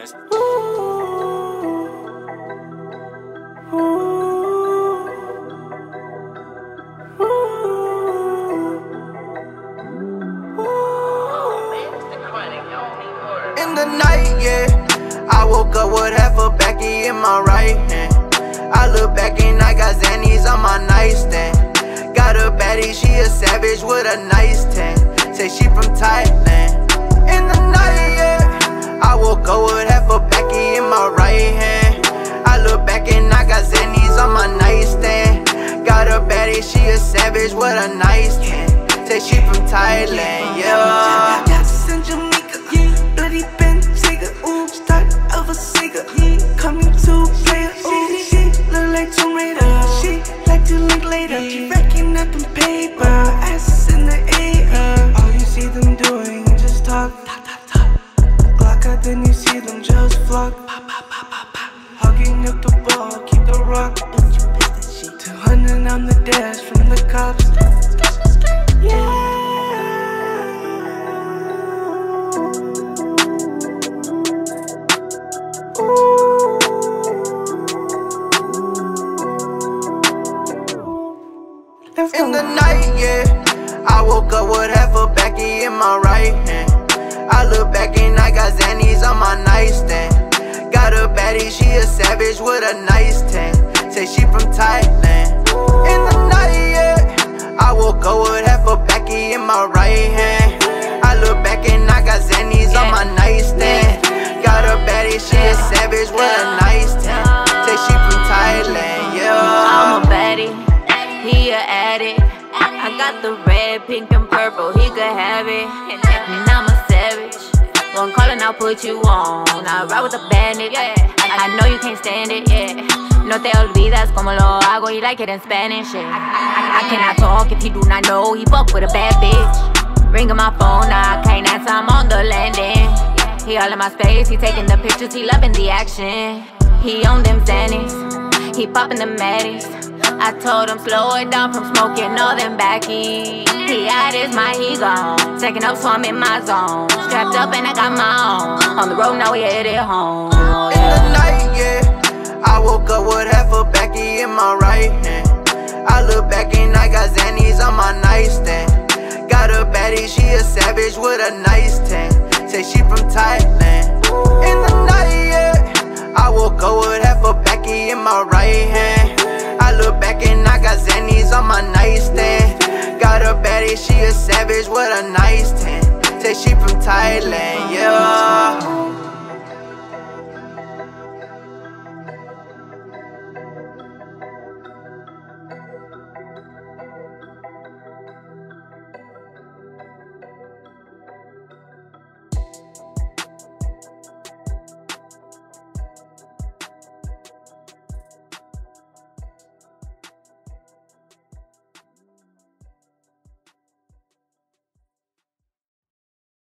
In the night, yeah, I woke up with half a Becky in my right hand. I look back and I got Xannies on my nightstand. Got a baddie, she a savage with a nice tan. Say she from Thailand. In the night, yeah, I woke up with half a Becky in my right hand. I look back and I got Xannies on my nightstand. Got a baddie, she a savage with a nice tan. Say she from Thailand, yeah. Bloody Bentayga, ooh, start of a cigar. Coming to player, ooh, she look like Tomb Raider. She like to link later. She racking up in paper, ass in the air. All you see them doing is just talk, talk, talk, talk. Glock out, then you see them just flock, pop, pop, pop, pop, pop. Hugging up the ball, keep the rock. 200 on the dash from the cops. Yeah. In the night, yeah, I woke up with half a Becky in my right hand. I look back and I got Xannies on my nightstand. Got a baddie, she a savage with a nice tan. Say she from Thailand. In the night, yeah, I woke up with half a Becky in my right hand. I look back and I got Xannies on my nightstand. Got a baddie, she a savage with a nice tan. Say she from Thailand, yeah. I'm a baddie, he a addict. I got the red, pink, and purple, he could have it. And I'm a savage. One call and I'll put you on. I ride with a bandit, yeah. I know you can't stand it, yeah. No te olvidas como lo hago, he like it in Spanish, yeah. I cannot talk if he do not know, he fuck with a bad bitch. Ringing my phone, I can't answer, I'm on the landing. He all in my space, he taking the pictures, he loving the action. He on them Xannies, he popping the Maddies. I told him slow it down from smoking all them backies. He out his mind, he gone. Taking up, so I'm in my zone. Strapped up and I got my own. On the road, now we headed home. In the night, yeah, I woke up with half a Becky in my right hand. I look back and I got Xannies on my nightstand. Got a baddie, she a savage with a nice tan. Say she from Thailand. In the night, yeah, I woke up with half a Becky in my right hand. I look back and I got Xannies on my nightstand. Got a baddie, she a savage with a nice tan. Say she from Thailand, yeah.